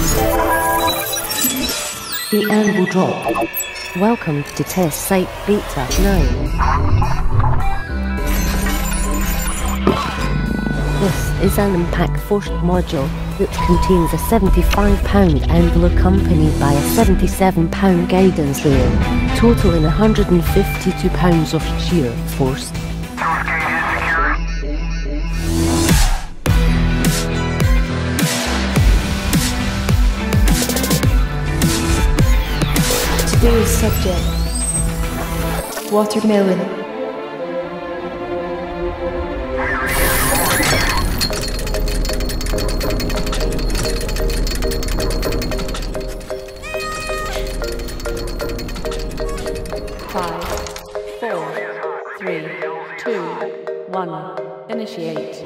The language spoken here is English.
The Anvil Drop. Welcome to Test Site Beta 9. This is an impact forced module that contains a £75 Anvil accompanied by a £77 guidance rail, totaling £152 of shear force. Today's subject: watermelon. Five, four, three, two, one. Initiate.